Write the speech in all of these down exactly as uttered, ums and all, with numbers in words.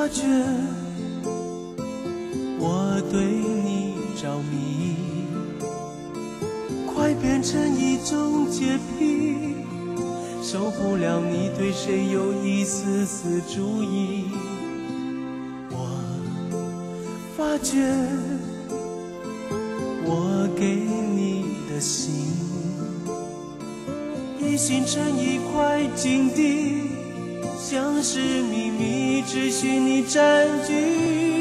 发觉我对你着迷，快变成一种洁癖，受不了你对谁有一丝丝注意。我发觉我给你的心已形成一块禁地，像是秘密，只许你占据。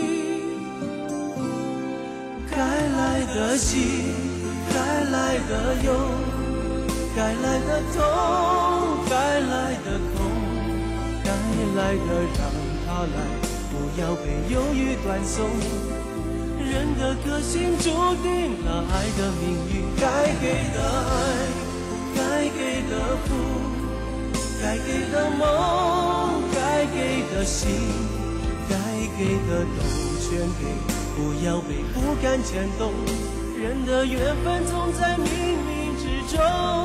该来的喜，该来的忧，该来的痛，该来的空，该来的让它来，不要被犹豫断送。人的个性注定了爱的命运，该给的爱，该给的福，该给的梦，该给的心，该给的都全给，不要被不甘牵动。人的缘分总在冥冥之中，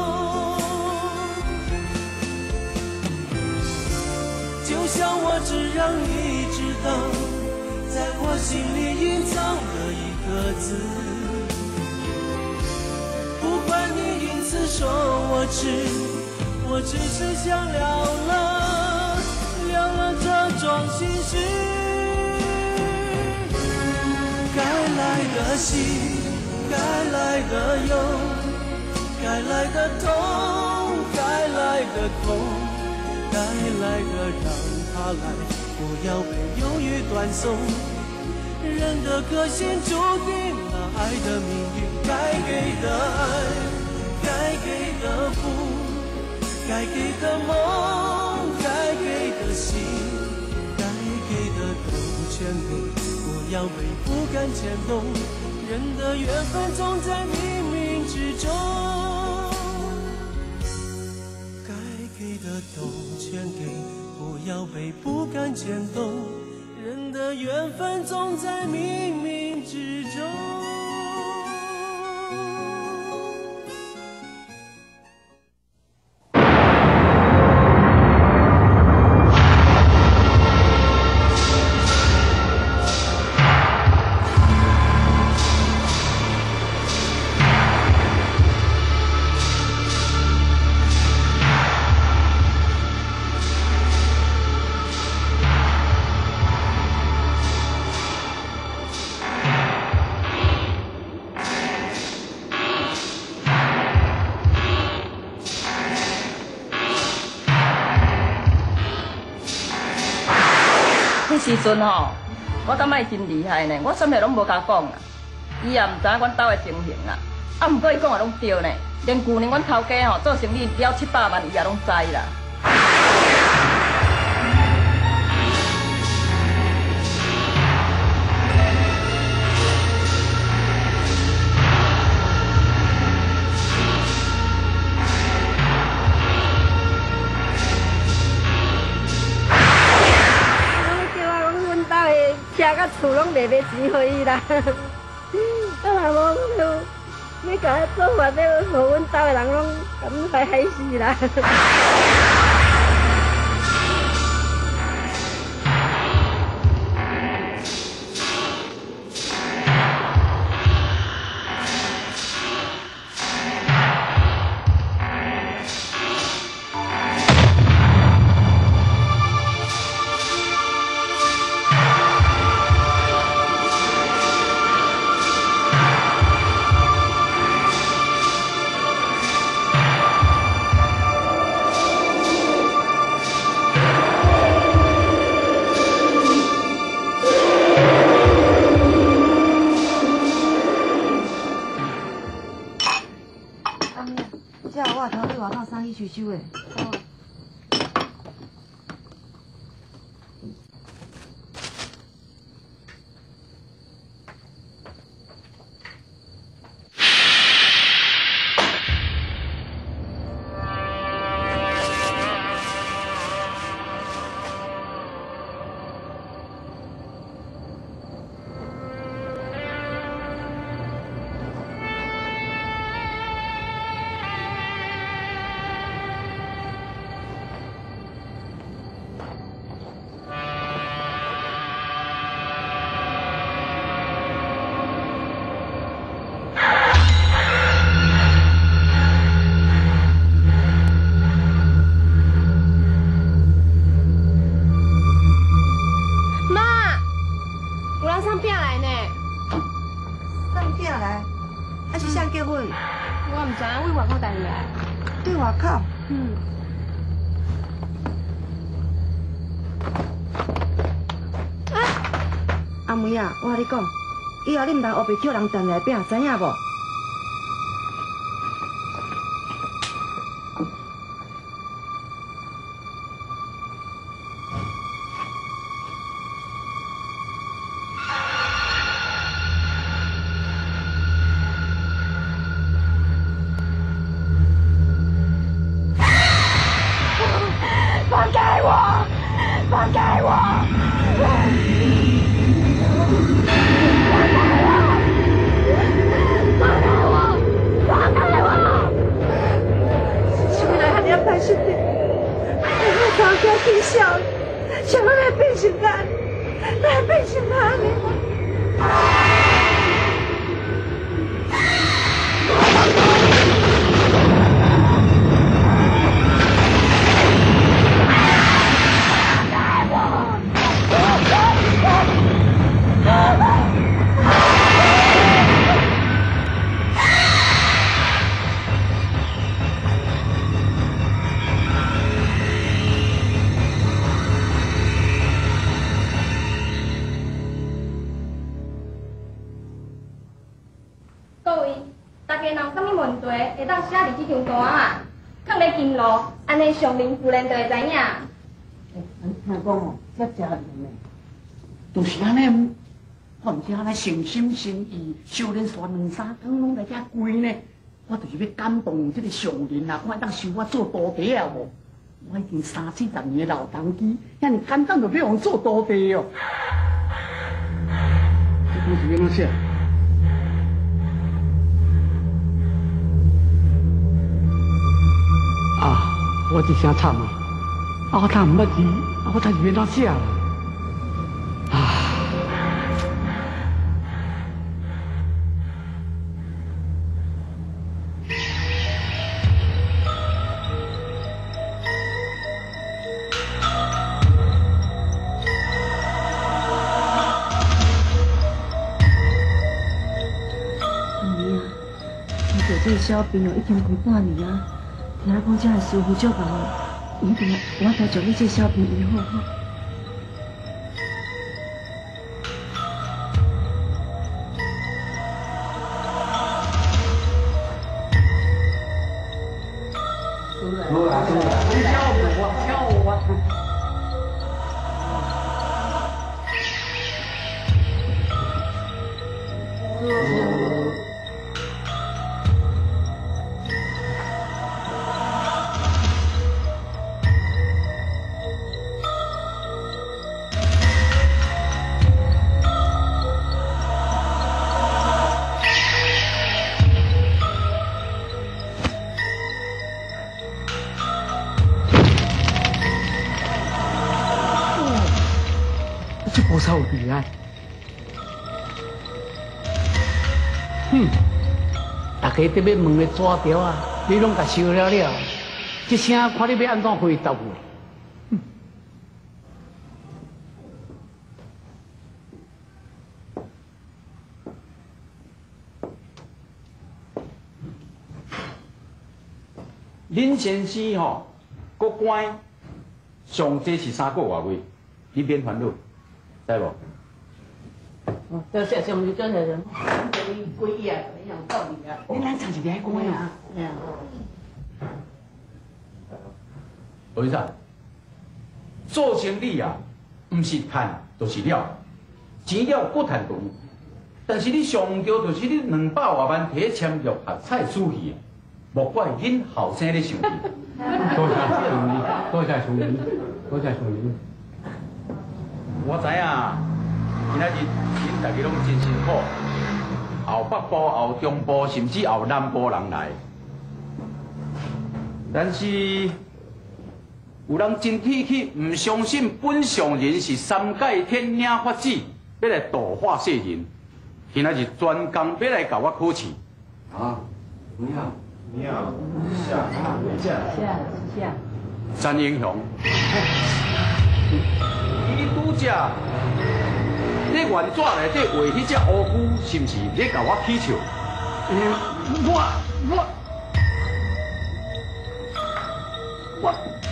就像我只让你知道，在我心里隐藏的一个字，不管你因此说我痴，我只是想聊了聊了这桩心事。该来的喜，该来的忧，该来的痛，该来的空，该来的让它来，不要被犹豫断送。人的个性注定了爱的命运，该给的爱，该给的福，该给的梦，该给的心，该给的都全给，不要被不甘牵动。人的缘分总在冥冥之中，该给的都全给，不要被不甘牵动。人的缘分总在冥冥之中。 时阵吼，我感觉伊真厉害呢，我啥物拢无甲讲啦，伊也毋知影阮兜的情形啦。啊，毋过伊讲的拢对呢，连旧年阮头家吼做生意了七百万，伊也拢知啦。 车甲厝拢卖卖钱互伊啦，啊若无就要甲做法，要互阮兜的人拢感快害死啦。 收收的。哦。 等结婚？ 我唔知影为外口待来。 对外口？ 嗯。 啊！阿妹啊，我甲你讲，以后你唔通后边叫人等来饼，知影无？ 放开我！放开我！放开我！放开我！是为了喊你拍兄弟，我早就听笑，想要来变成他，来变成他呢。 各位，大家若有啥物问题，会当写伫即张单啊，放咧金炉，安尼上林夫人就会知影。 听讲哦，遮食面的，就是安尼，我毋是安尼诚心诚意，修炼煞两三天拢来遮跪呢。我就是要感动这个上人啊，看当收我做徒弟啊无？我已经三四十年的老当机，遐尼简单就要互做徒弟哦。这故事要怎写？啊，我一声惨啊！啊，我叹毋捌字，啊，我才是要怎写啦？啊！ 妹啊，你做这个小兵哦，已经几半年啊。听讲这个师傅足忙，一定我得将你这小兵医好好。 好啦，好啦，你教我，教我。这菩萨有厉害，哼！大家在要问的纸条啊，你拢甲收了了，这声看你要安怎回答我？哼！ 林先生吼，国关上济是三个外月，你免烦恼，知无？ 哦，多谢上帝，多谢人，咱这里几夜一样道理啊。你咱唱一个歌啊？哎呀。 何医生，做生意啊，毋是赚就是了，钱了搁赚长。但是你上吊就是你两百外万摕签约合菜输去，莫怪恁后生咧生气。 多谢上帝，多谢上帝，多谢上帝。 我知影。今仔日恁大家拢真辛苦，后北部、后中部，甚至后南部人来。但是有人真铁去，唔相信本上人是三界天领法子，要来度化世人。今仔日专工要来甲我考试。 啊，你好，你好，下下下下。 詹英雄，你拄只。你原纸内底画迄只乌龟，是毋是咧甲我起笑？ 我我我。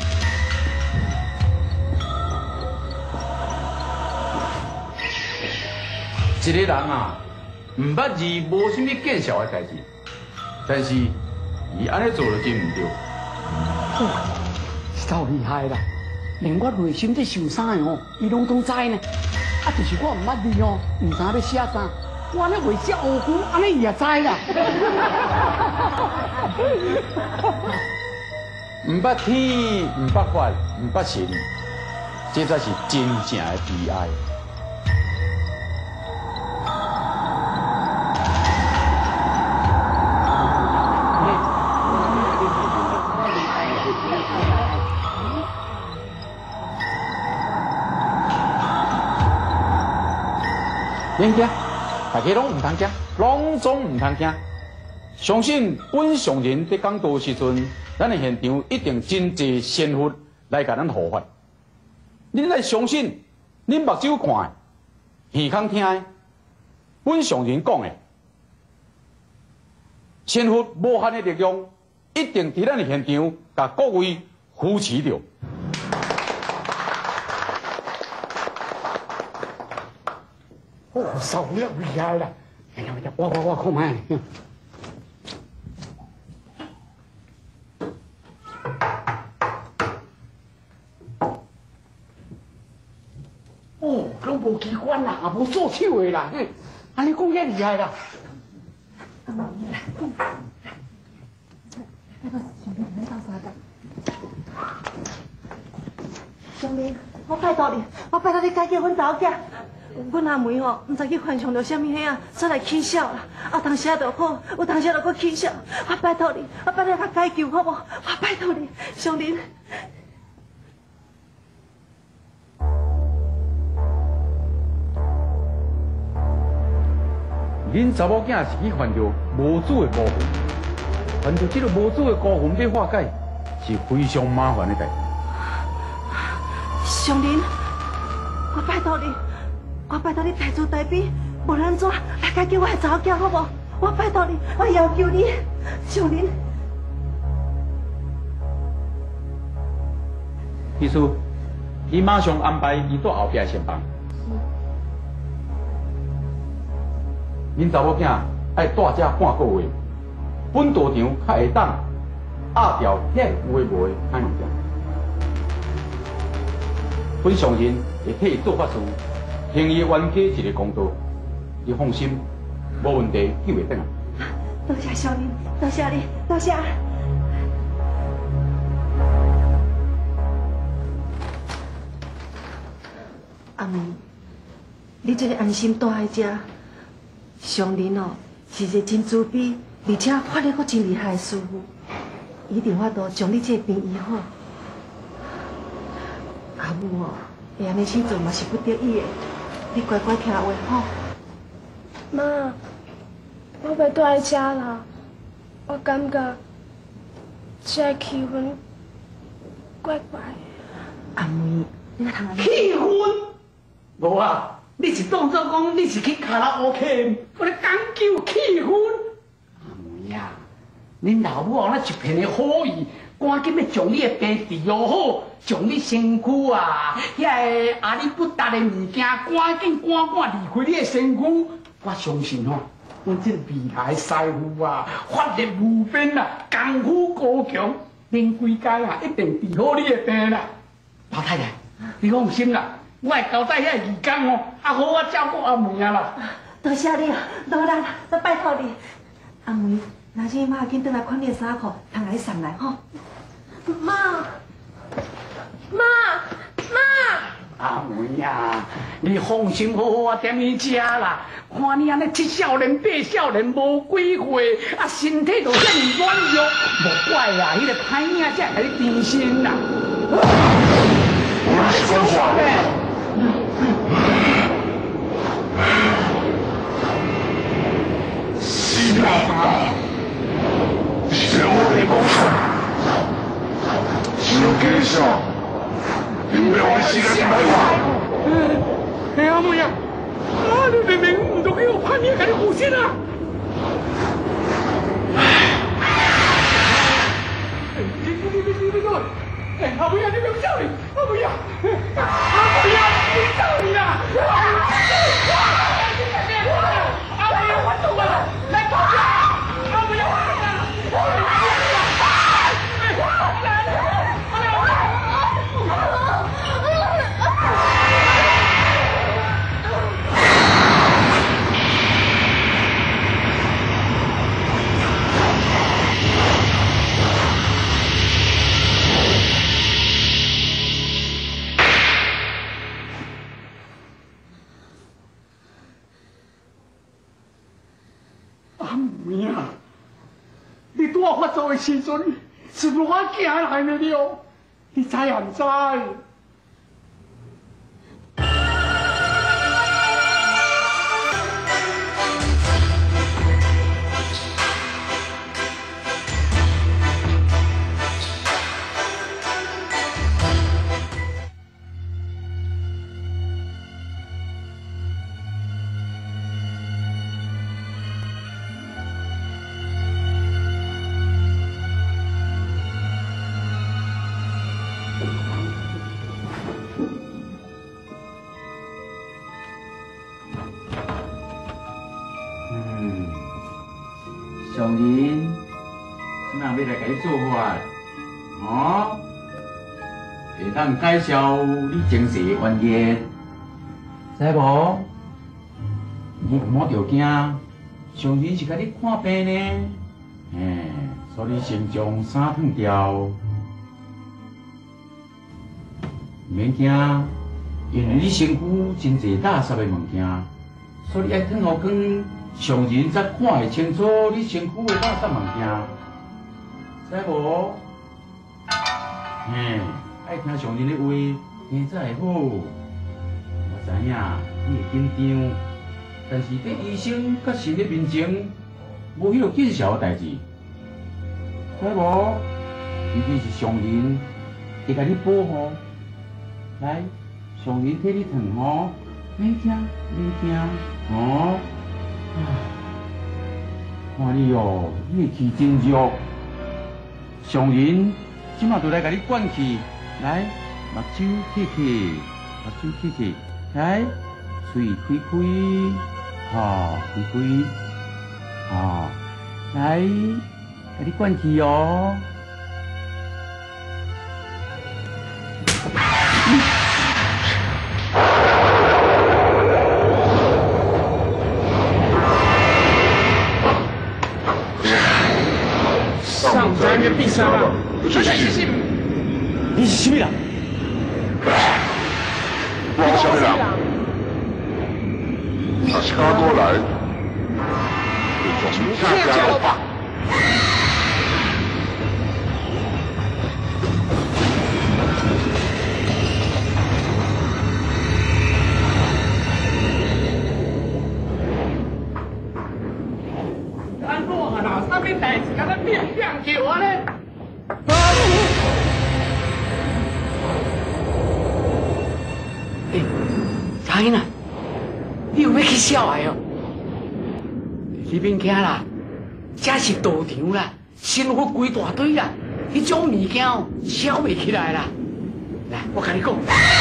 一个人啊，唔捌字，无甚物见效的代志，但是伊安尼做就真唔对。 哇，够厉害啦！连我内心在想啥的哦，伊拢总知呢。啊，就是我唔捌字哦，唔知要写啥，我安尼画写乌龟，安尼伊也知啦。 唔捌天，唔捌法，唔捌神，这才是真正的悲哀。 免惊，大家拢唔通惊，拢总唔通惊。相信本上人在讲道时阵，咱的现场一定真济仙佛来甲咱护法。恁来相信，恁目睭看的，耳孔听的，本上人讲的，仙佛无限的力量，一定伫咱的现场甲各位扶持着。 哦，受了厉害啦！哎呀，我我我看卖。哦，拢无机关啦，也无做手的啦，嘿，安尼讲遐厉害啦。 兄弟，我拜托你，我拜托你解决阮查某囝。 阮阿妹吼，毋知去犯上着什么遐啊，煞来起笑啦。啊，当时就好，有当时就搁起笑。我拜托你，我拜托你甲解救好无？我拜托你，上林。 恁查某囝是去犯着无主的辜负，犯着这个无主的辜负要化解，是非常麻烦的代志。 上林，我拜托你。 我拜托你大慈大悲，无咱怎来解救我的查某囝好无？我拜托你，我要求你，上林。 秘书，你马上安排伊到后壁先房。恁查某囝爱带遮半个月，本道场较会当压掉遐有诶无诶看物件。本上人会替伊做法事。 行伊冤家一个公道，你放心，无问题，救袂转来。 多谢小林，多谢你，多谢。阿妹，你这个安心住在这，上林哦是一个真慈悲，而且法力阁真厉害的师傅，一定法度将你这病医好。阿母哦，会安尼去做嘛是不得已的。 你乖乖听话吼。 妈，我袂住在遮啦。我感觉这个气氛怪怪。 阿妹，你通安尼？ 气氛？无啊，你是当作讲你是去卡拉 OK， 我咧讲究气氛。阿妹啊，恁老母啊，那一片的好意。 赶紧要将你的病治疗好，将你身躯啊，遐个阿里不达的物件，赶紧赶赶离开你的身躯。我相信吼，阮这个厉害的师傅啊，法力无边啊，功夫高强，恁规家啊一定治好你的病啦。老太太，你放心啦，我会交代遐个义工哦，啊好啊照顾阿妹啊啦。 多谢你啊，老人，再拜托你，阿妹。 那这妈紧倒来款你的衫裤，通来送来吼。 妈，妈，妈！ 阿妹啊，你放心好好啊踮去食啦。看你安尼七少年八少年无几岁，啊身体就遐尼软弱，无怪啦，迄、那个歹命才会甲你甜心啦。我是讲话咧。是啊。 是我的梦想，是给上，你不要时间来话。哎阿妹啊，啊你明明唔都叫我叛逆，给你负心啊！ 准。哎，阿妹啊，你不要叫你，阿妹啊，阿妹啊，你叫你啦！阿妹啊，我懂了，来跑啊！阿妹啊，我懂了。 妹啊！你拄我发作的时阵，是我行来的了，你知也唔知？ 上人，今仔要来甲你做法，哦，会当介绍你前世的冤业，知无？你唔好着惊，上人是甲你看病呢，嘿，所以先将衫脱掉，唔免惊，因为你身躯真侪垃圾的物件，所以爱脱好光。 上人才看会清楚你身躯的垃圾物件，知无？嘿，爱听上人的话，听才会好。我知影你会紧张，但是伫医生甲神的面前，无迄落见笑的代志，知无？伊只是上人会甲你保护。来，上人替你烫吼，免惊，免惊，哦。 看你哦，你的气真弱。上人即马就来甲你灌气，来，目睭起起，目睭起起，来，嘴开开，哈，开开，哈，来，甲你灌气哦。 上山的必杀了，这是你是什么人？ 我什么人？若是敢过来，就从你下家吧。 安怎啊啦？啥物代志？敢若变变叫我呢？ 查囡仔，你有要去笑的哦？你免惊啦，这是道场啦，神佛规大堆啦，迄种物件哦，笑袂起来啦。来，我甲你讲。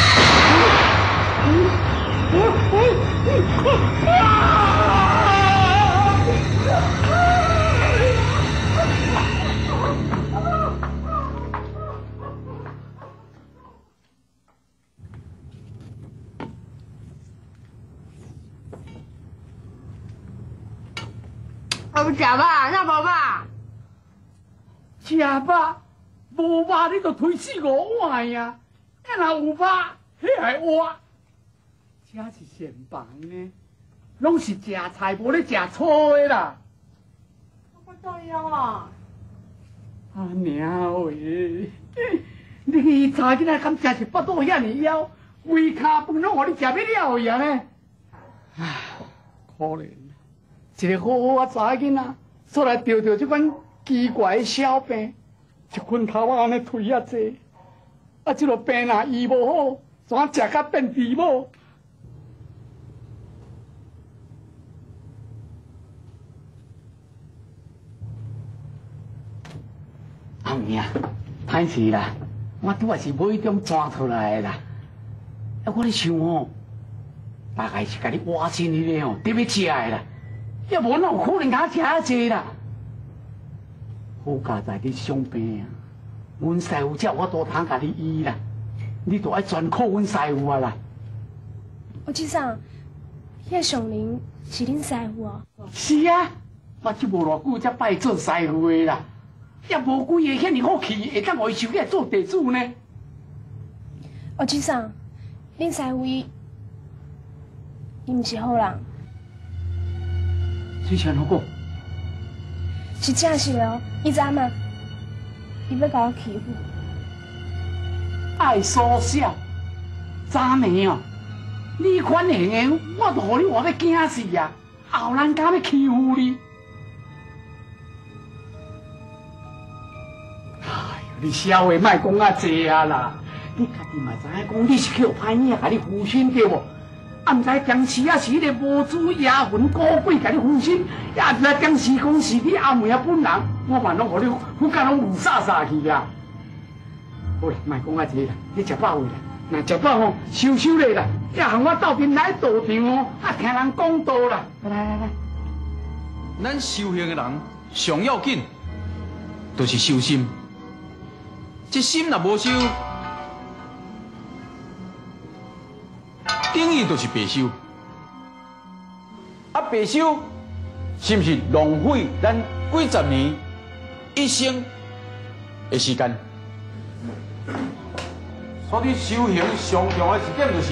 我要食饱，哪无饱？ 食饱，无饱你就推死五碗呀！要若有饱，迄还活。这是现房呢，拢是食菜，无咧食草的啦。 我怎样啊？ 啊娘喂！你查囡仔敢食是腹肚遐尼枵，规骹饭拢互你食要了去啊呢？唉，可怜。 一个好好啊查囡仔，出来得着这款奇怪的小病，一捆头啊安尼推啊济，啊这落病若医无好，怎食甲变猪某？阿妹啊，歹势啦， 我拄也是无意中抓出来的啦。啊，我咧想哦，大概是甲你挖进去个吼，得要食的啦。要无哪有可能甲食啊济啦？好佳在你伤病啊，阮师傅才我多通甲你医啦，你都爱全靠阮师傅啊啦。 我记上，迄个上林是恁师傅哦。 是啊，我即无偌久才拜做师傅的啦，也无几个遐尼好气，会当互伊收起来做地主呢。 我记上，恁师傅伊，伊毋是好人。 之前好讲， 是正是哦，你知吗？伊要甲我欺负。 爱所笑，早暝哦，你款行的，我都互你活要惊死啊！后人敢要欺负你？哎呦，你消话莫讲啊济啊啦！你家己嘛知影讲，你是叫歹命甲你附身对无？啊，毋知当时啊是迄个魔主牙魂古鬼甲你附身，也毋知当时讲是你阿妹啊本人，我嘛拢互你附甲拢雾煞煞去啊！好啦，莫讲啊济啦，你食饱未啦？若食饱吼，收收咧啦，也和我斗阵来道场哦，啊听人讲道啦。来来来， 咱修行的人上要紧，就是修心。这心若无修，等于就是白修。啊，白修是毋是浪费咱几十年一生的时间？所以修行上重要的一点就是，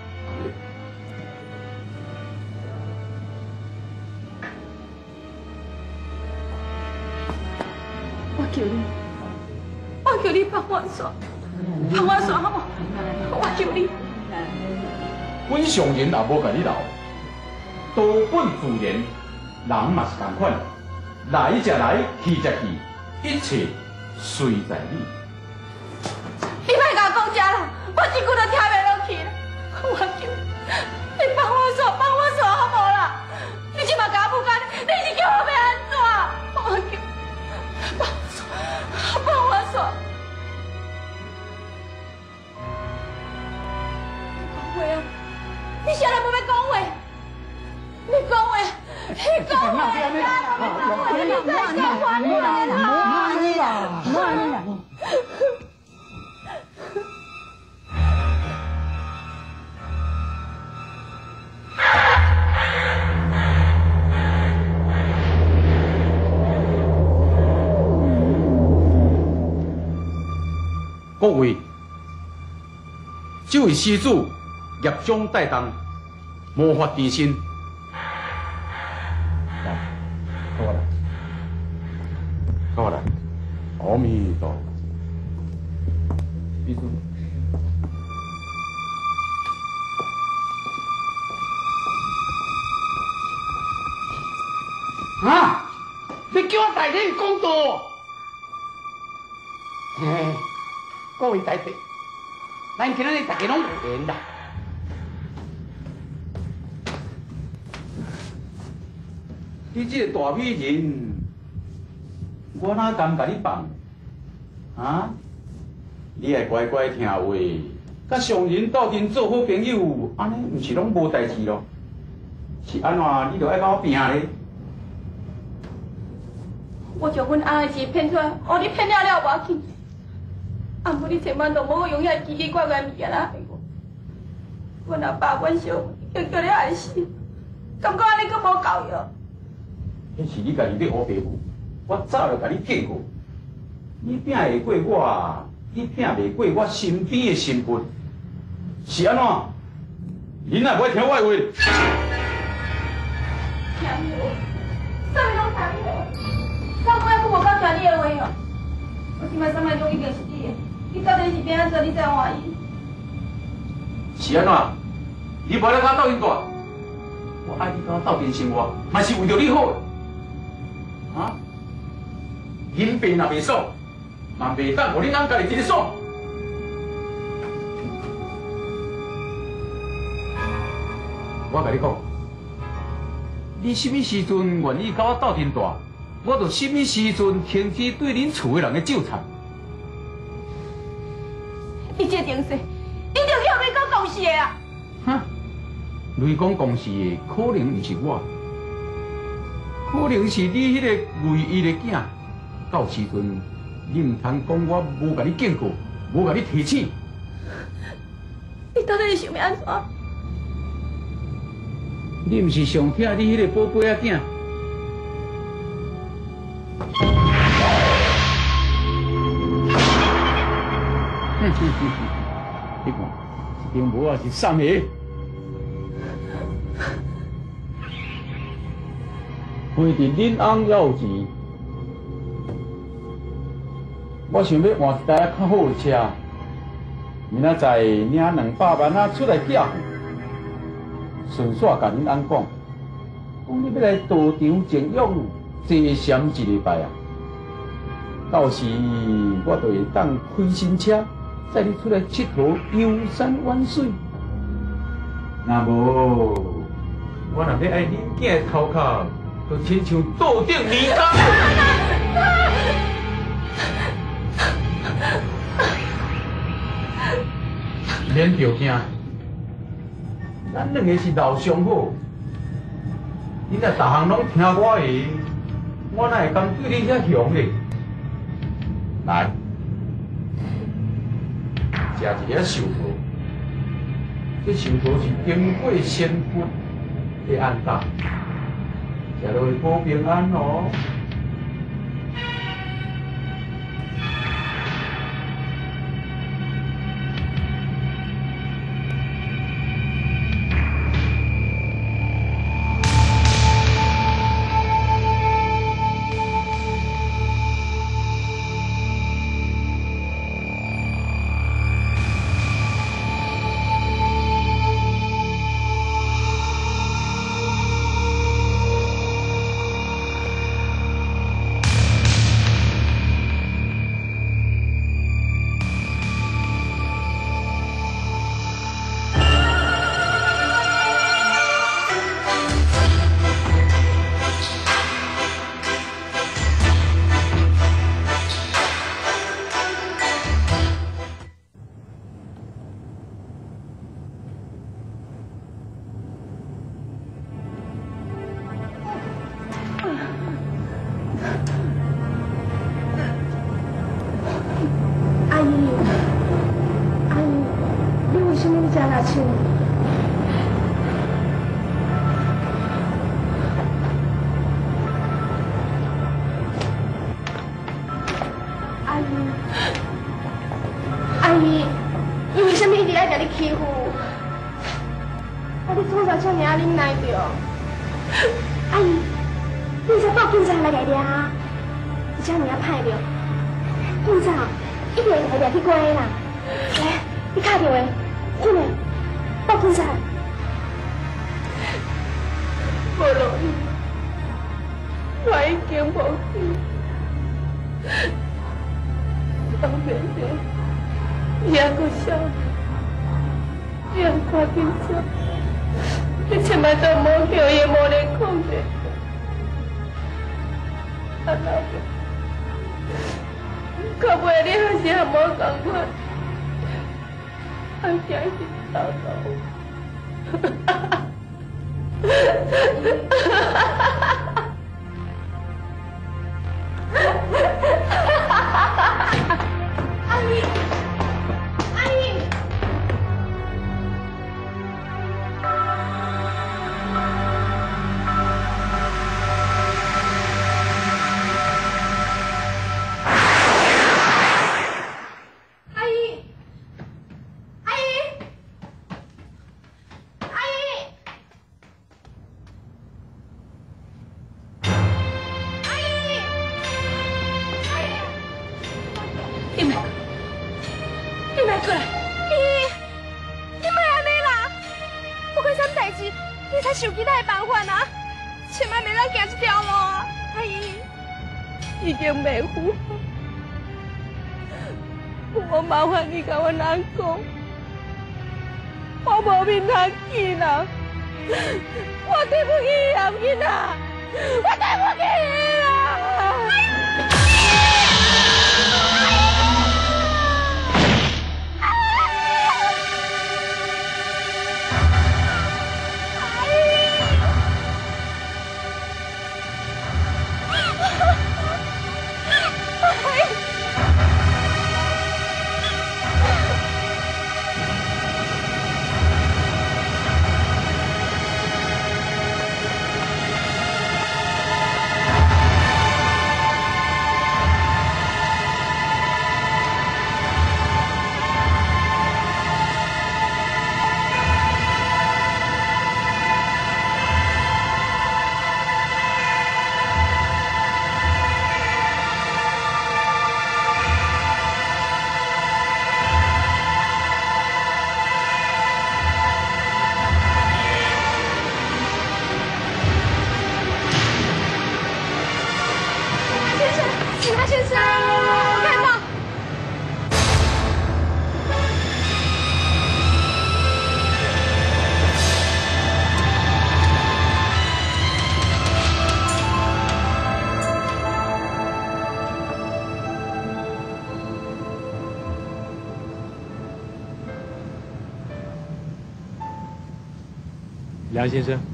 我求你，我求你帮我耍，帮我耍好无？我求你。 阮上人也无甲你留，道本自然，人嘛是同款，来则来，去则去，一切随在你。 你莫甲我讲这啦，我一句都听袂落去啦。我求你帮我耍，帮我耍好无啦？你即马甲我不干，你是叫我要安怎？我求帮我耍，帮我耍。讲话啊！你啥人无要讲话？你讲话，你讲话！你讲话！你再讲话，你来啦！你啦，你啦！ 各位，这位施主业障带动，无法提升。来，跟我来，跟我来。阿弥陀佛。施主。 啊！你叫我大人讲道。嘿。各位大弟，咱今日大家拢有缘啦。 你这个大美人，我哪敢甲你放？啊！你爱乖乖听话，甲上人斗阵做好朋友，安尼毋是拢无代志咯？是安怎？你着爱甲我拼咧？ 我将阮翁的钱骗出来，互你骗了了无要紧。啊！无你千万都无用遐奇奇怪怪物件来害我。阮阿爸、阮小妹叫叫你害死，感觉安尼阁无够哟。 迄是你家己咧乌白母，我早就甲你见过。你拼会过我，你拼袂过我身边的身份，是安怎？恁也袂听我的话。 听我，啥物拢听我，我尾仔佫无敢听你的话哦。我即摆啥物拢一定是你的。你到底是变安怎？你才欢喜？ 是安怎？你无咧甲我斗阵大，我爱你甲我斗阵生活，嘛是为着你好的。啊！人病若袂爽，嘛袂当互恁翁家己一日爽。我甲你讲，你什么时阵愿意甲我斗阵大，我就什么时阵停止对恁厝的人的纠缠。 伊这定势，一定要你讲公事的啊！ 哈，雷公公事的可能毋是我，可能是你迄个唯一的囝。到时阵，你毋通讲我无甲你警告，无甲你提醒。 你到底是想要安怎？ 你毋是上疼你迄个宝贝仔囝？哼哼哼哼，你看，这张无啊是送的。规定恁翁要有钱，我想要换一台较好的车，明仔载领两百万仔出来缴付。顺续甲恁翁讲，讲你要来道场静养坐禅一礼拜啊。到时我就会当开新车，载你出来佚佗游山玩水。若无，我若要爱恁囝的头壳，就亲像道顶泥缸。免着惊。咱两个是老相好，你若逐项拢听我的，我哪会敢对你遐凶咧？来，食一个寿桃，这寿桃是经过仙骨的安搭，食落会保平安哦。 麻烦你甲我人讲，我无面通见啦，我对不起阿囡仔，我对不起你啦。 梁先生。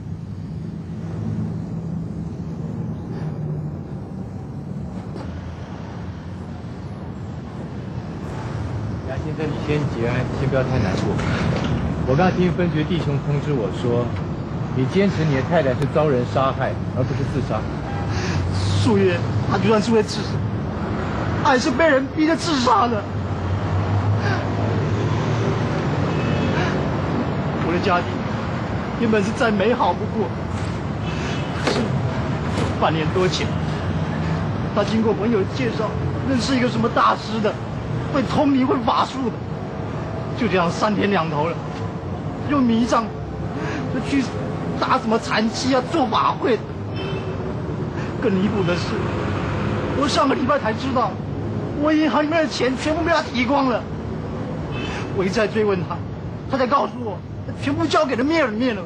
梁先生，你先节哀，先不要太难过。我刚听分局弟兄通知我说，你坚持你的太太是遭人杀害，而不是自杀。 素月，她就算是为自杀，还是被人逼着自杀的。我的家庭原本是再美好不过，可是半年多前，他经过朋友介绍，认识一个什么大师的，会通灵会法术的，就这样三天两头了，又迷上，就去打什么禅期啊，做法会。更离谱的是，我上个礼拜才知道，我银行里面的钱全部被他提光了。我一再追问他，他才告诉我，全部交给了灭了灭了。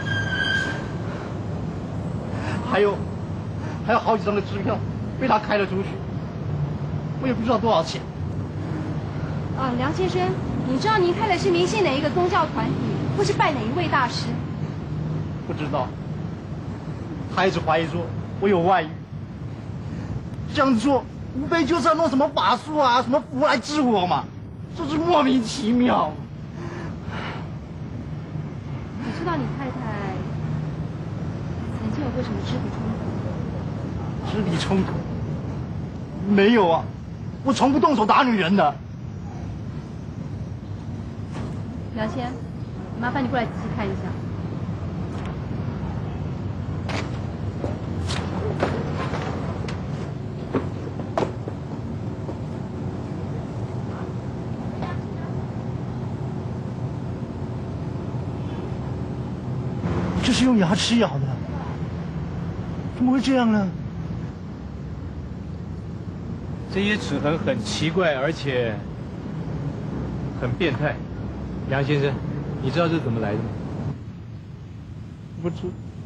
还有，还有好几张的支票被他开了出去，我也不知道多少钱。 啊，梁先生，你知道您太太是迷信哪一个宗教团体，或是拜哪一位大师？ 不知道，他一直怀疑说我有外遇，这样做无非就是要弄什么法术啊、什么符来治我嘛，真是莫名其妙。 你知道你太太曾经有过什么肢体冲突？ 肢体冲突？没有啊，我从不动手打女人的。 梁先，麻烦你过来仔细看一下。 这是用牙齿咬的，怎么会这样呢？ 这些齿痕很奇怪，而且很变态。梁先生，你知道这是怎么来的吗？ 不知。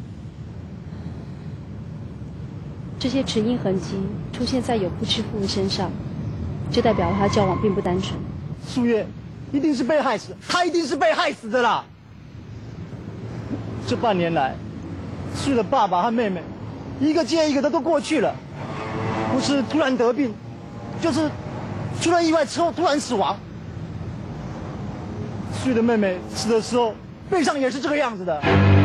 这些齿印痕迹出现在有夫之妇的身上，就代表他交往并不单纯。 素月一定是被害死，他一定是被害死的啦。这半年来，素月的爸爸和妹妹，一个接一个的都过去了，不是突然得病，就是出了意外之后突然死亡。素月的妹妹死的时候，背上也是这个样子的。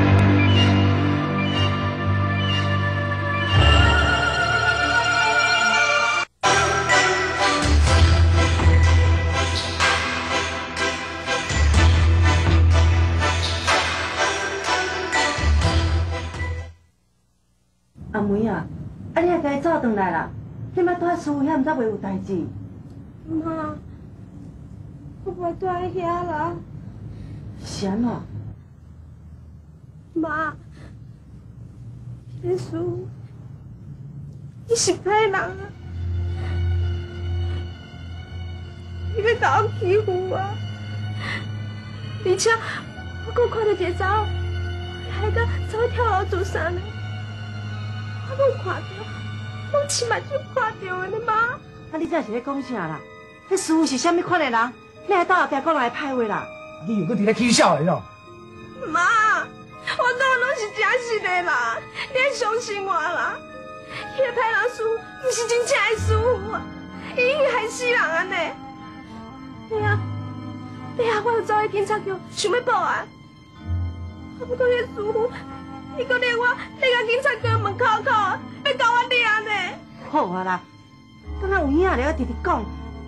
阿梅啊，啊你也该走回来啦，你莫住师傅遐，毋知袂有代志。 妈，我袂住喺遐啦。 是安怎？ 妈，耶稣，你是歹人啊！你要甲我欺负我，而且我搁看到一个查某，害到走跳楼自杀呢。我冇看到，我亲目睭看到的呢，妈。 啊，你这是咧讲啥啦？迄师傅是啥物款的人？你还到后壁讲来歹话啦？ 你又搁伫咧起笑的咯？ 妈，我做的拢是真实的啦，你要相信我啦。迄个歹人师傅不是真正的师傅啊，伊去害死人安尼。对啊，对啊，我就走去警察局想要报案，啊不过迄个师傅，伊搁连我咧个警察局门口口，要甲我抓呢。 好啊啦，敢若有影了，我直直讲。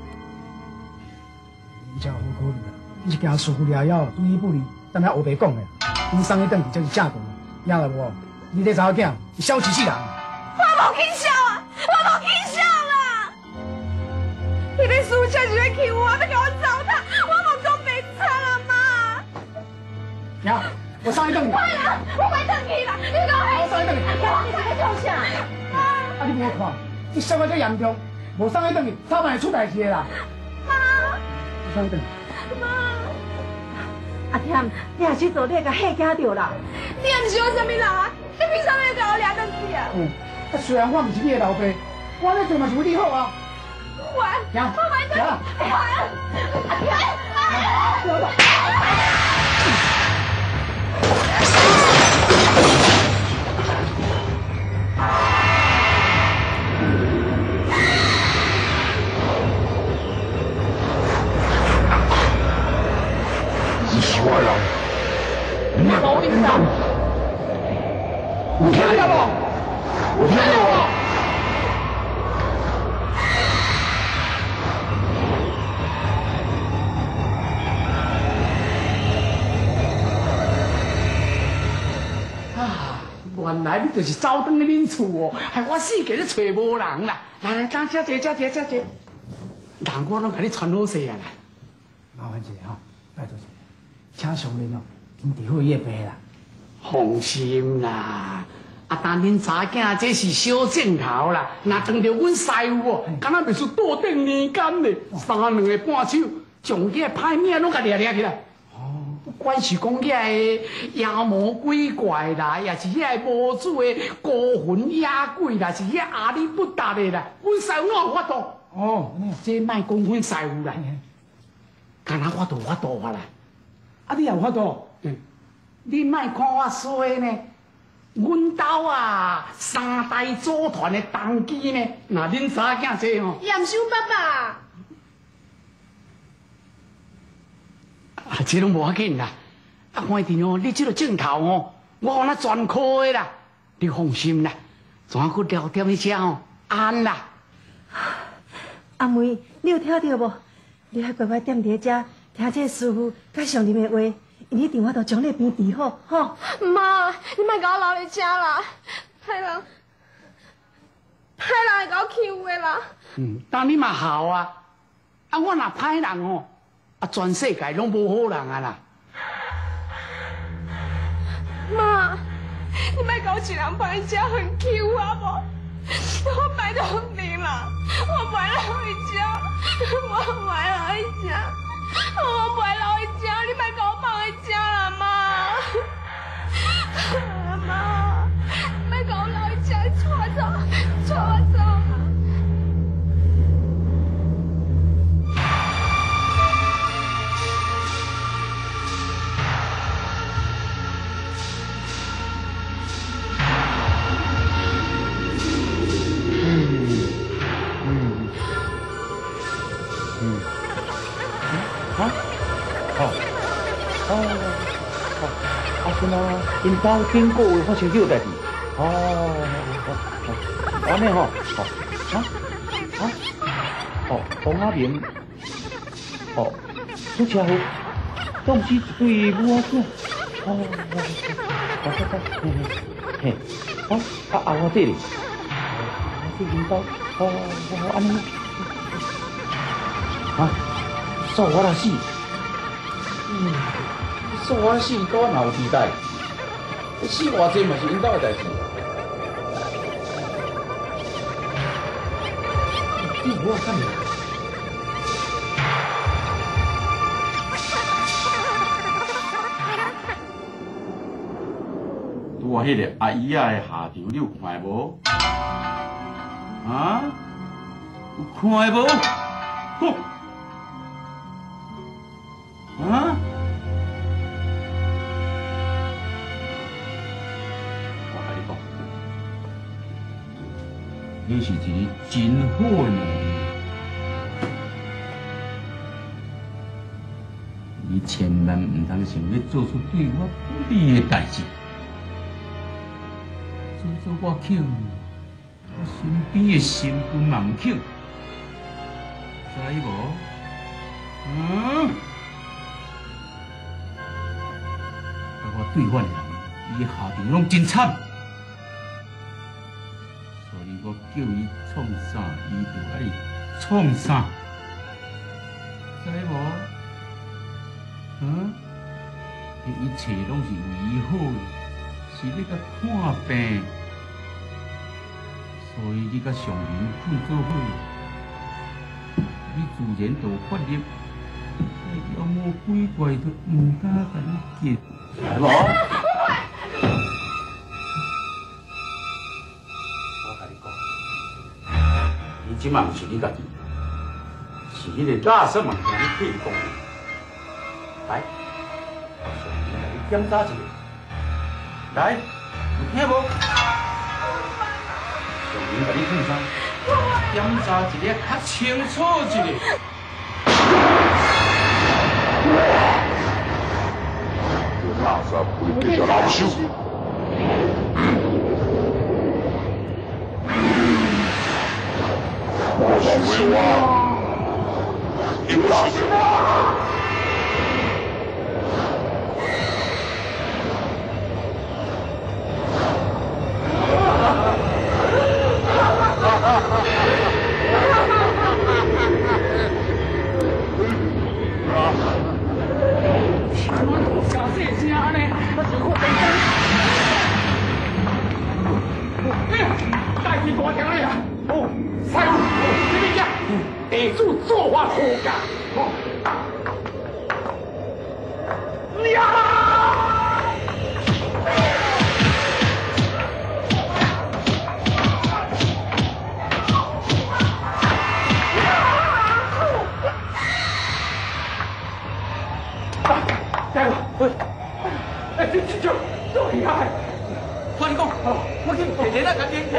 你这好可怜啊！你是惊师傅抓了，对伊不利，但他后白讲的，伊送伊转去就是正道，听了无？你这查某囝，你小气死人！ 我无去笑啊，我无去笑啦！迄个师傅真是要欺负我，要甲我糟蹋，我无讲白惨啊妈！ 娘，我送伊转去。 快啦，我快转去啦！你讲我送伊转去。 我你在做啥？ 啊，你无看，你伤得遮严重，无送伊转去，早晚会出代志的啦。 妈， 我送伊转去。 妈， 阿添，你还是做你个吓惊着啦？ 你也不是我什么人啊？你凭啥要甲我抓转去啊？ 嗯，啊虽然我唔是你的老爸，我咧做嘛是为你好啊。 我， 娘， 我快转，快，阿天，阿天。 你是我人，你老兵长， 有听到无？有听到无？ 啊，原来你就是走转去恁厝哦，害我死计咧找无人啦！来来，当遮坐，遮坐，遮坐。人我拢甲你传好势啊啦！ 麻烦一下吼，拜托一下，请上面哦，经治好伊个病啦。 放心啦，啊，但恁查囝这是小镜头啦，若撞着阮师傅哦，敢若袂出倒顶年间咧，三两个半手，将遐歹命拢甲掠掠起来。不管是讲遐个妖魔鬼怪啦，也是遐个无主的孤魂野鬼啦，是遐阿里不达的啦，阮师傅拢有法度。 哦， 这莫讲阮师傅啦，敢若我都有法度啊啦。 啊，你也有法度？ 嗯，你莫看我衰呢，阮兜啊三代祖传的当机呢，那恁三囝这吼， 严叔爸爸。 啊，这拢无要紧啦。啊，反正哦，你这个镜头哦，我有那专科的啦，你放心啦。怎样去聊点一下哦，安啦。 阿妹，你有听到无？你还乖乖踮伫遮，听这师傅介绍你的话，因一定我都将你病治好，吼。 妈，你莫甲我留伫遮啦，歹人，歹人会甲我欺负的啦。 嗯，当你嘛好啊，啊，我若歹人哦。啊！全世界拢无好人啊啦！ 妈，你莫搞一人把人家很 Q 啊无？我拜托你啦，我不爱留回家，我不爱留回家，我不爱留回家，你莫搞我放回家啦，妈！妈，你莫搞我留回家，带我走，带我走。 因兜顶个月发生这个代志，哦，哦，安尼吼，哦，啊，啊，哦，黄阿明，哦，出车祸，都毋是一对母仔囝，哦，好好好，嘿，嘿，好，啊后我缀哩，啊，这因兜，哦，哦，安尼，啊，说我啦死，嗯，说我死，都哪有期待？死偌济嘛是因兜的代志。你我看你。拄啊，迄个阿姨仔的下场你有看无？啊？有看无？哼！啊？你是一个真好的女人，你千万唔通想要做出对我不利的代志，做做我庆，我身边的身份嘛唔庆，知无？嗯，我对阮的人，伊的下场拢真惨。我叫伊创啥，伊就爱创啥，知无？嗯，伊一切拢是为伊好，是你甲看病，所以你甲上人困做伙，你自然就有法力，妖魔鬼怪都唔敢甲你见，知无？即嘛毋是你家己，是迄个大圣嘛，向你替讲。来，我上面来检查一下， 来，有听无？上面甲你烫啥？检查一个较清楚一点。 垃圾不会变成老朽。我是为我，你打死我！ 地主做法好噶，呀！大夫，喂，哎，这这这这厉害！我你讲，我去姐姐那赶紧去。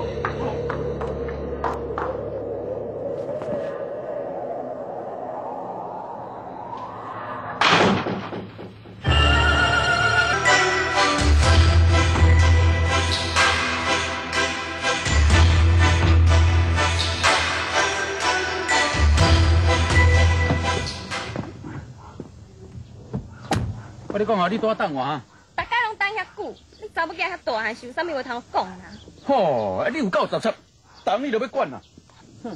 我你讲啊，你多等我啊！ 大家拢等遐久，你查某囝遐大汉是有啥物话通讲啊？ 吼，你有够杂七，等你就要管啦！哼！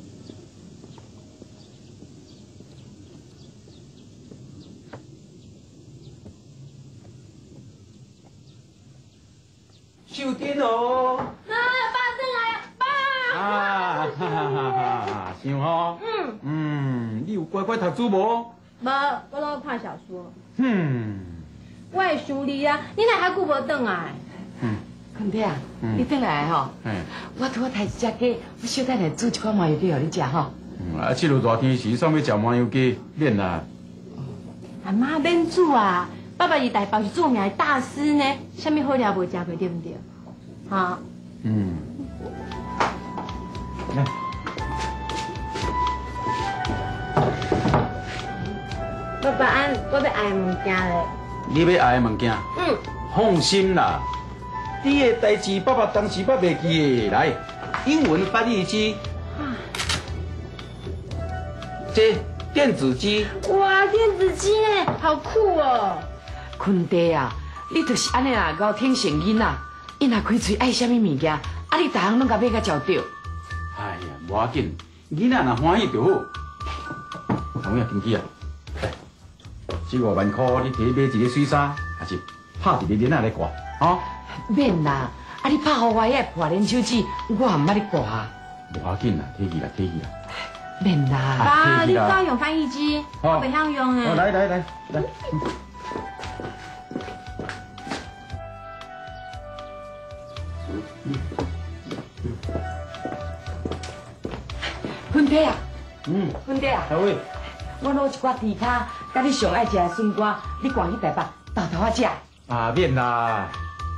秀珍哦！ 啊，爸回来啊，爸！ 啊，哈哈哈哈！想吼？嗯嗯，你有乖乖读书无？ 无，我拢看小说。 嗯， 我会想你啊，你哪还久无转来？ 嗯，坤弟啊，你转来吼？嗯，我拄好杀一只鸡，我小等下煮一款麻油鸡互你食吼。 嗯，啊，这落热天时，煞要食麻油鸡，免啦。 阿妈免煮啊，爸爸是台北是著名的大师呢，啥物好料无食过，对不对？哈。 嗯。来。 爸爸，俺我要爱物件咧。 你要爱物件？ 嗯。 放心啦，你的代志爸爸当时捌袂记的。来，英文翻译机，这电子机。 哇，电子机呢，好酷哦！ 坤弟啊，你就是安尼啦，搞挺成囡仔，伊若开嘴爱啥物物件，啊，你逐项拢甲买甲照着。 哎呀，无要紧，囡仔若欢喜就好。同样经济啊。 四五万块，你摕买一个水衫，还是拍一个链仔来挂，吼？ 免啦，啊你拍互我遐破链手指，我也毋捌你挂。 无要紧啦，摕去啦，摕去啦。 免啦。 爸，你刚用翻译机，我袂晓用诶。 来来来来。 坤弟啊， 嗯， 坤弟啊， 阿伟。 我攞一寡猪脚，甲你上爱食的笋干，你赶去台北豆头仔食。 啊，免啦。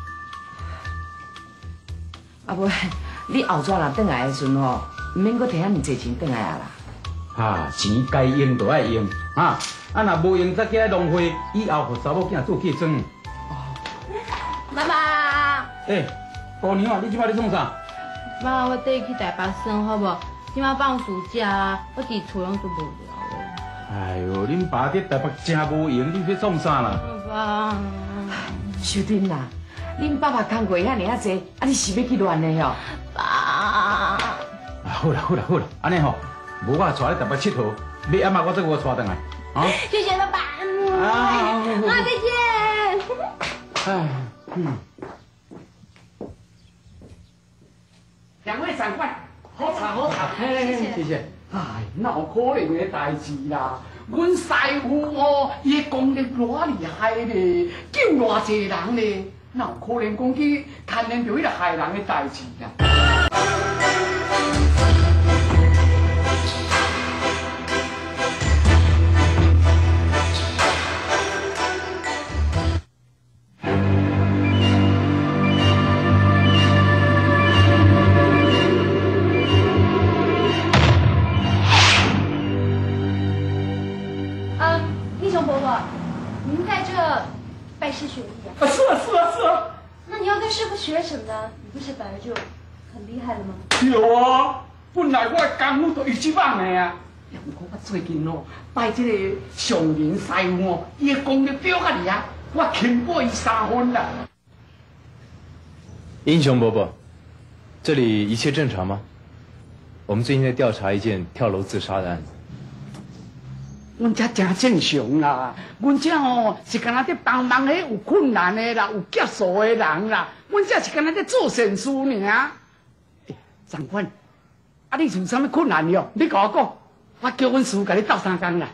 啊不，你后转若转来的时阵吼，唔免搁摕遐尼济钱转来啊啦。啊，钱该用就爱用，啊，啊若无用再起来浪费，以后互查某囝做嫁妆。 妈妈。 诶，姑娘啊，你即摆咧创啥？ 妈，我带去台北耍好无？即摆放暑假啊，我伫厝拢做无聊。 哎呦，恁爸伫台北真无用，你去创啥啦？ 爸， 秀珍啦，恁爸爸工过遐尔啊济，啊你是要去乱的吼？ 爸， 啊好啦好啦好啦，安尼吼，无我带你台北佚佗，要暗嘛我再给我带回来，啊？ 谢谢爸爸，啊，妈再见。 哎，嗯。 两位长官，好茶好茶， 谢谢谢谢。 哎，哪有可能的代志啦？阮师傅哦，伊的功力偌厉害咧，救偌济人咧，哪有可能讲去牵连到迄个害人的代志啦？ 什么呢？你不是本来就很厉害了吗？ 对啊，本来我的功夫就一级棒的啊。不过我最近哦，拜这个上林师傅哦，伊的功力表啊厉害，我钦过伊三分啦。 英雄伯伯，这里一切正常吗？我们最近在调查一件跳楼自杀的案子。 阮这真正常啦，阮这哦是干那在帮忙迄有困难的啦，有结束的人啦，阮这是干那在做善事尔。长官，啊，你有啥物困难哟？你甲我讲，我叫阮师傅甲你斗三工啦。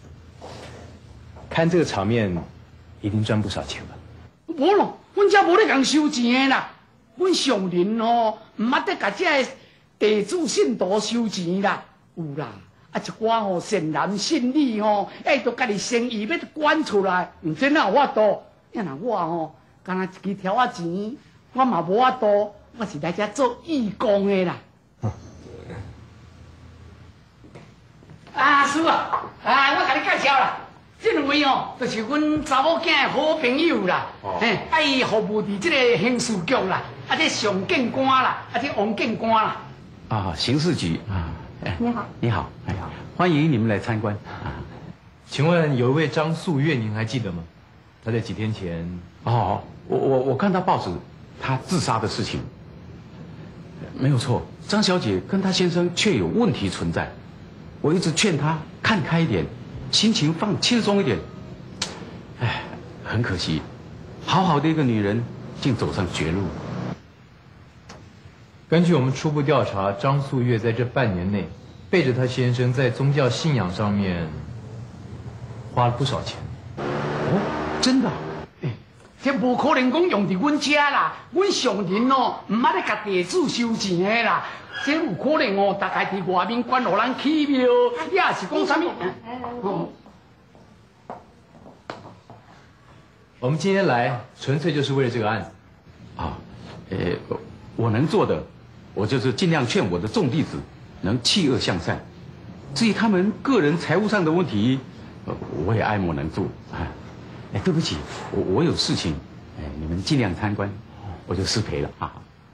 看这个场面，一定赚不少钱吧？ 无咯，阮这无咧共收钱的啦，阮上人哦，毋捌得甲这个地主信徒收钱啦，有啦。啊，一寡吼善男信女吼，哎，都家己生意要管出来，毋知哪有法度？要若我吼，干那一支条仔钱，我嘛无法度，我是来遮做义工的啦。啊，师傅，啊，我甲你介绍啦，这两位哦，就是阮查某囝的好朋友啦。嘿，啊，伊服务伫这个刑事局啦，啊，这上警官啦，啊，这王警官啦。 啊，刑事局啊。 你好， 你好，哎，欢迎你们来参观啊！ 请问有一位张素月，您还记得吗？他在几天前…… 哦，我我我看到报纸，他自杀的事情，没有错。张小姐跟她先生却有问题存在，我一直劝她看开一点，心情放轻松一点。哎，很可惜，好好的一个女人，竟走上绝路。 根据我们初步调查，张素月在这半年内背着她先生在宗教信仰上面花了不少钱。 哦，真的？ 欸、这无可能讲用伫阮家啦，阮上人哦，毋捌咧甲地主收钱的啦。这有可能哦，大概伫外面管互人起庙，也是讲啥物？哦， 我们今天来纯粹就是为了这个案子。 啊，呃，我能做的。我就是尽量劝我的众弟子能弃恶向善，至于他们个人财务上的问题，呃，我也爱莫能助啊。哎，对不起，我我有事情，哎，你们尽量参观，我就失陪了啊。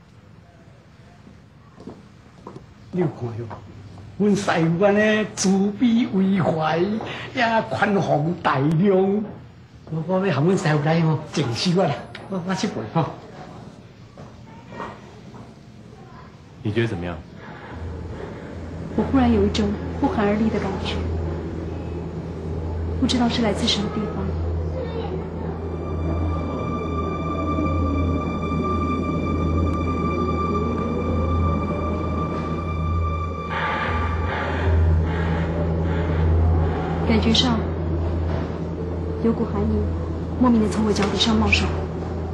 你有看哟，阮师傅安尼慈悲为怀，也宽宏大量，我我要含阮师傅来哦，静修啊啦，我我去陪哈。 你觉得怎么样？ 我忽然有一种不寒而栗的感觉，不知道是来自什么地方。感觉上有股寒意，莫名的从我脚底上冒上来。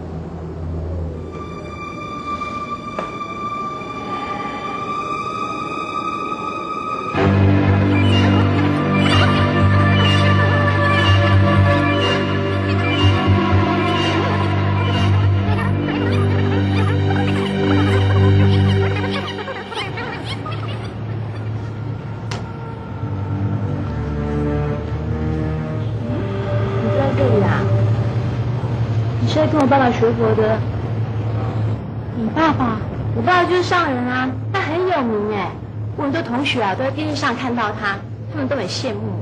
跟我爸爸学佛的。你爸爸？我爸爸就是上人啊，他很有名哎，我很多同学啊都在电视上看到他，他们都很羡慕。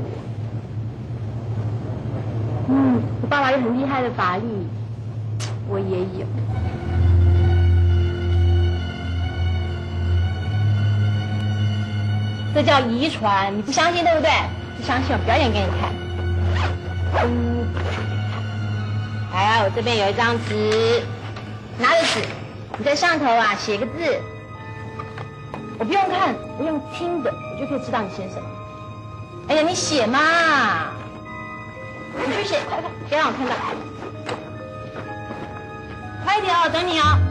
嗯，我爸爸有很厉害的法力，我也有。这叫遗传，你不相信对不对？不相信我表演给你看。嗯。来，我这边有一张纸，拿着纸，你在上头啊写个字。我不用看，我用听的，我就可以知道你写什么。哎呀，你写嘛，你去写，快快，别让我看到。快一点哦，等你哦。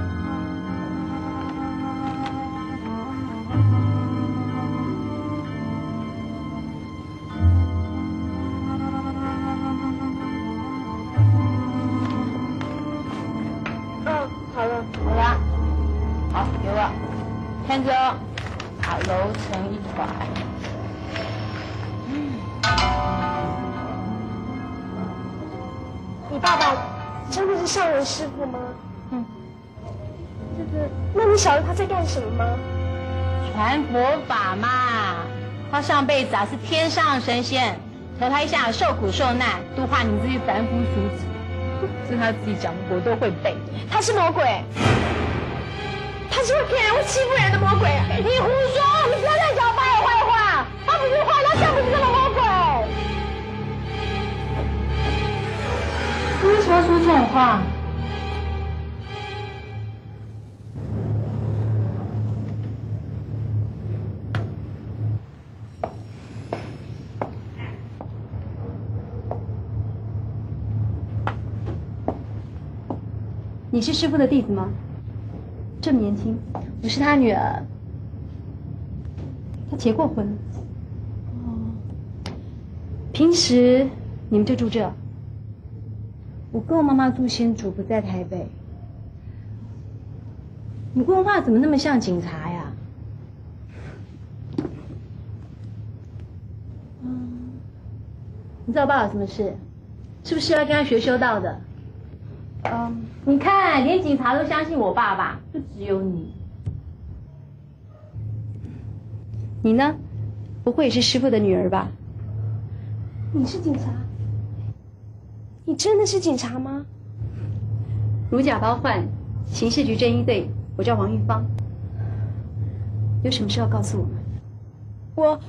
看着哦，把揉成一团。嗯，你爸爸真的是上人师傅吗？嗯， 的，那你晓得他在干什么吗？ 传佛法嘛。他上辈子啊是天上神仙，投胎下受苦受难，度化你们这些凡夫俗子。这是他自己讲的，我都会背。 他是魔鬼，他是会骗人、会欺负人的魔鬼。 你胡说！你不要再讲八爷坏话，他不是坏，他像不是这个魔鬼。你为什么要说这种话？ 你是师父的弟子吗？这么年轻。 我是他女儿。 他结过婚。哦。平时你们就住这？我跟我妈妈住新竹，不在台北。你问话怎么那么像警察呀？嗯。你知道爸爸什么事？是不是要跟他学修道的？嗯。你看，连警察都相信我爸爸，就只有你。你呢？不会也是师父的女儿吧？ 你是警察？你真的是警察吗？ 如假包换，刑事局侦缉队，我叫王玉芳。有什么事要告诉我们？ 我……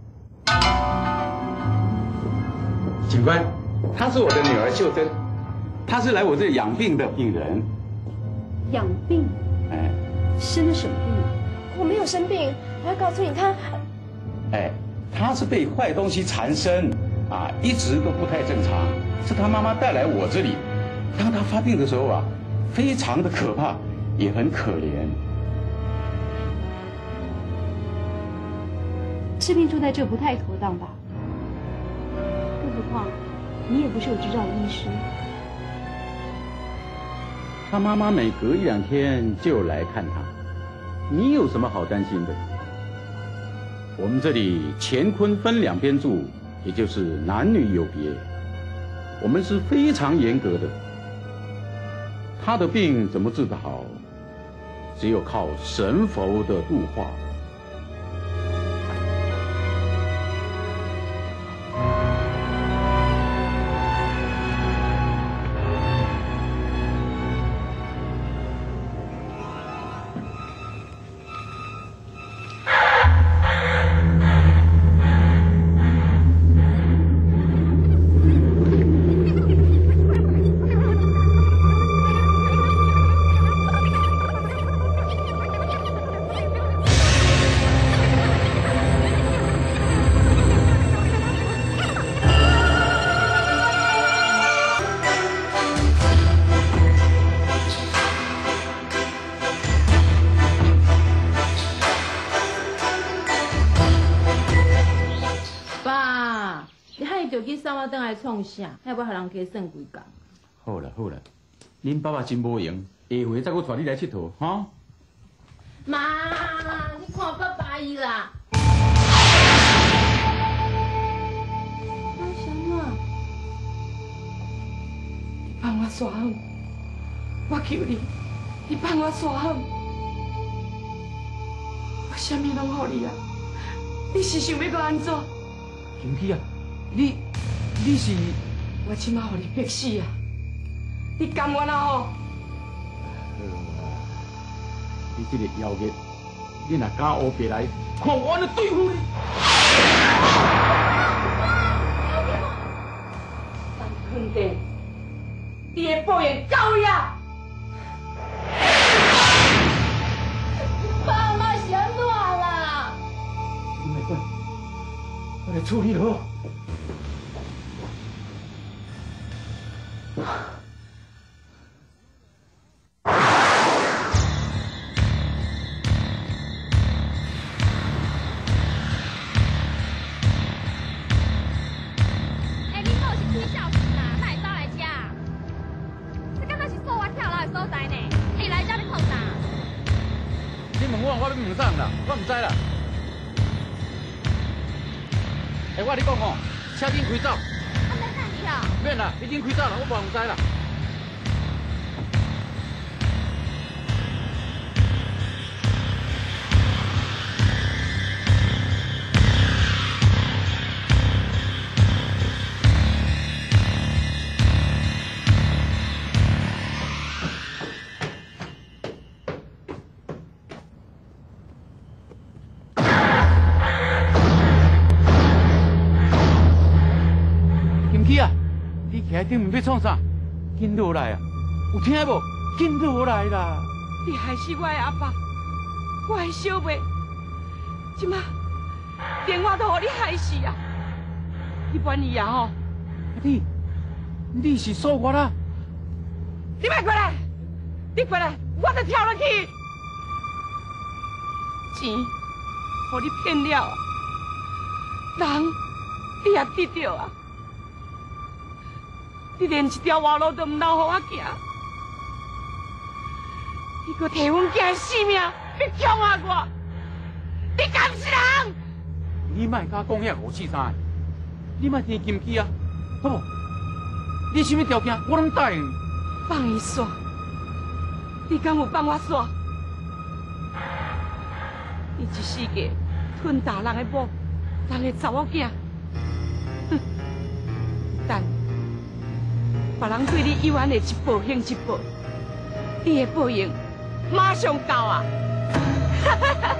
警官，她是我的女儿秀珍。他是来我这里养病的病人。 养病？ 哎， 生了什么病？ 我没有生病，我要告诉你，他…… 哎，他是被坏东西缠身啊，一直都不太正常。是他妈妈带来我这里，当他发病的时候啊，非常的可怕，也很可怜。 治病住在这不太妥当吧？更何况，你也不是有执照的医师。 他妈妈每隔一两天就来看他，你有什么好担心的？我们这里乾坤分两边住，也就是男女有别，我们是非常严格的。他的病怎么治得好，只有靠神佛的度化。 创啥？要不要互人加算几工？ 好啦好啦，恁爸爸真无闲，下回再搁带你来佚佗，哈。 妈，你看爸爸伊啦。 阿祥啊，你放我煞狠，我求你，你放我煞狠，我啥物拢互你啊！你是想要我安怎？ 金喜啊，你。你是我即马互你逼死啊！你甘愿啊吼？ 你这个妖孽，你若敢乌白来，看我安怎对付你！ 当肯定，你的报应到呀！ 爸妈嫌乱啦！ 你没关，我来处理了。我唔知啦。哎，我你讲哦，车顶开走。 啊，免等你哦。 免啦，已经开走啦，我无唔知啦。 徛喺顶面要创啥？紧落来啊！有听无？紧落来啦！ 你害死我的阿爸，我的小妹，即马连我都互你害死啊！你愿意啊吼？ 你你是说我啦？ 你莫过来！你过来，我就跳落去。钱，互你骗了啊！人，你也得到啊！你连一条活路都唔留互我行，你搁摕阮囝的性命去强啊我！你敢是人？ 你莫甲讲遐五四三，你莫听金鸡啊，好无？你什么条件，我拢答应。 放伊煞！你敢有放我煞？你一世界吞大人的某，人的查某囝，哼！但别人对你有安的一报还一报，你的报应马上到啊！哈哈哈！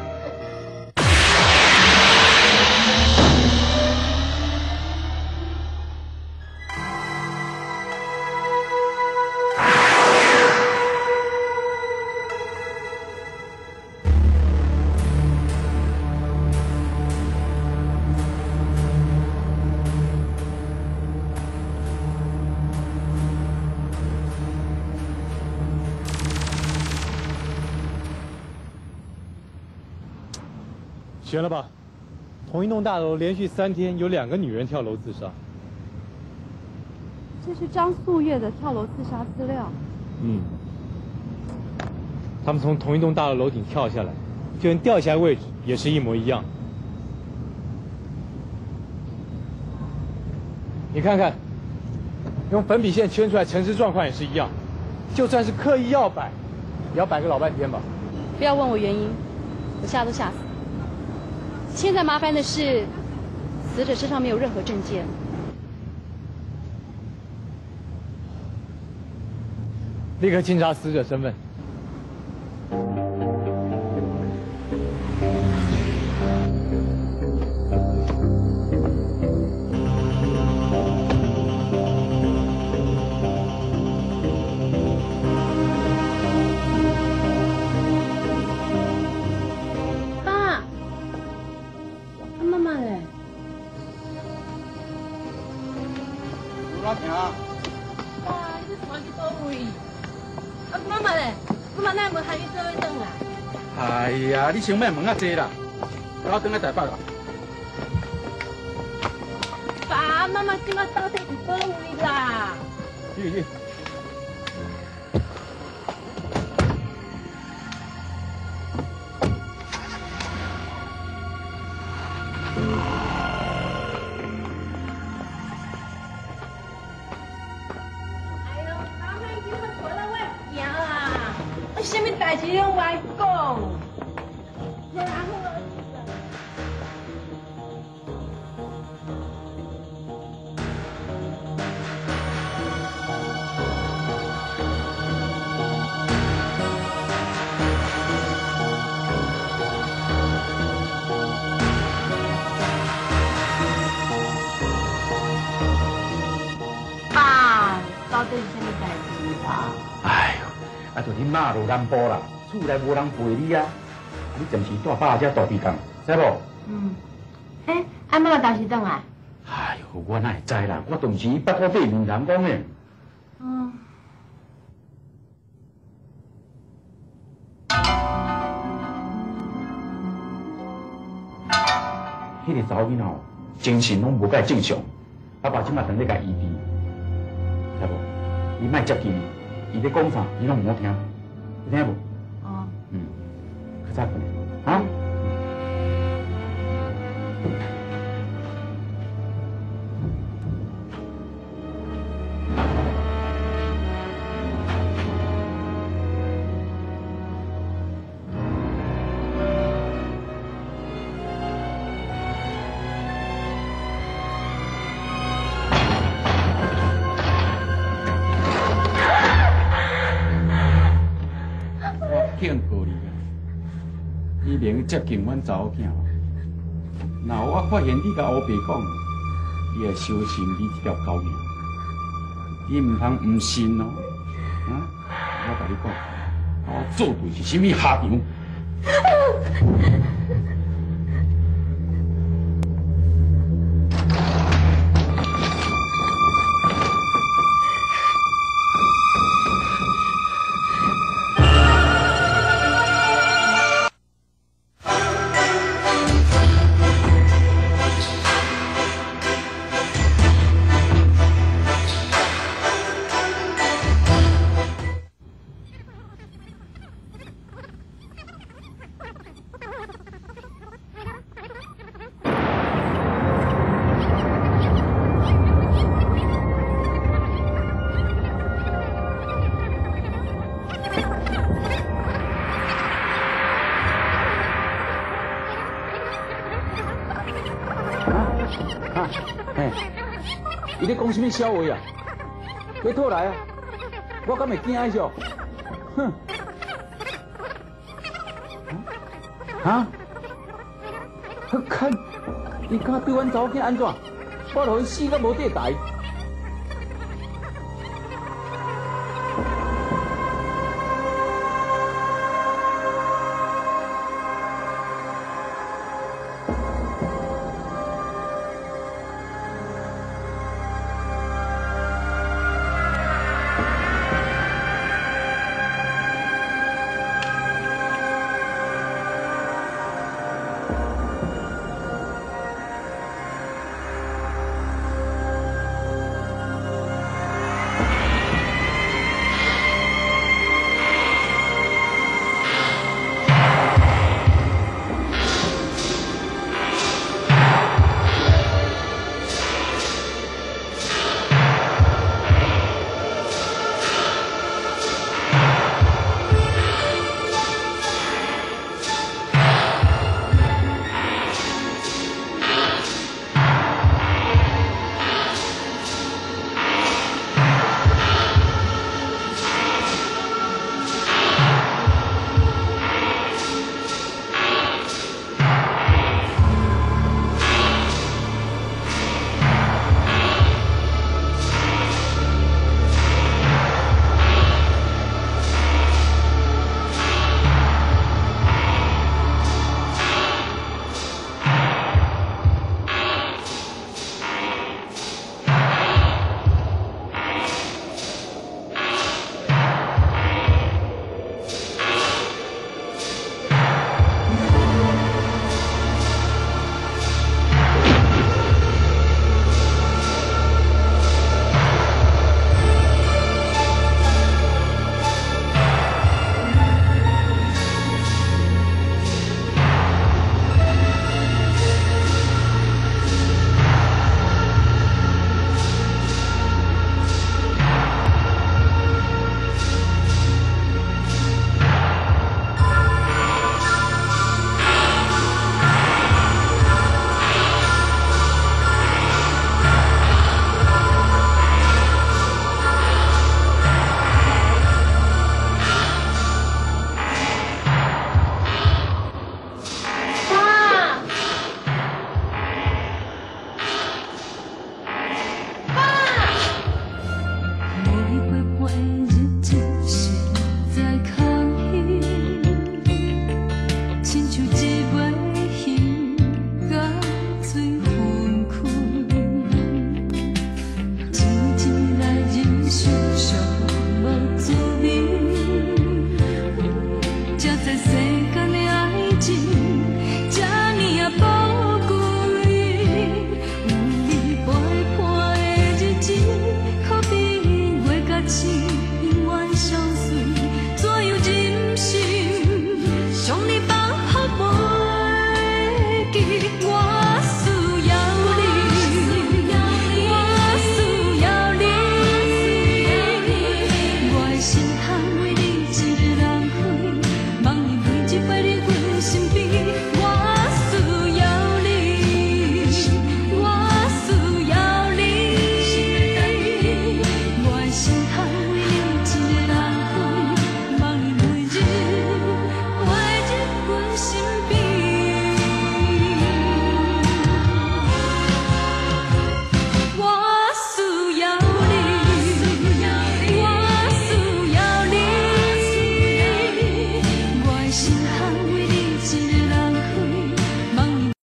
悬了吧？同一栋大楼连续三天有两个女人跳楼自杀。 这是张素月的跳楼自杀资料。 嗯，他们从同一栋大楼楼顶跳下来，就连掉下来位置也是一模一样。你看看，用粉笔线圈出来陈尸状况也是一样，就算是刻意要摆，也要摆个老半天吧。 不要问我原因，我吓都吓死。现在麻烦的是，死者身上没有任何证件。 立刻清查死者身份。 哎呀，你想问问啊济啦，我等下台北啦。 爸，妈妈今晚到底是倒位啦？ 去去。 什么代志拢外讲？ 爸，到底是什么代志啊？ 哎呦！啊，就你妈落南部啦，厝内无人陪你啊！你暂时带爸遮大鼻工，知无？ 嗯。哎，啊妈妈当时转来？ 哎呦，我哪会知啦？我当时捌我对面人讲的。 嗯。 迄个查某囡仔哦，精神拢无介正常，爸爸即马等咧甲医治，知无？你莫接近伊，伊咧讲啥，你拢唔好听，有听无？ 哦。 嗯，较早困啊。警告你啊！你连接近阮查某囝，若我发现你甲乌白讲，你会小心你这条狗命。 你唔通唔信哦？啊！我甲你讲，我做对是啥物下场？ 你咧讲什么笑话啊？你吐来啊！我敢会惊的哟！哼！啊？我看，你敢对阮查某囝安怎？我互伊死到无地台！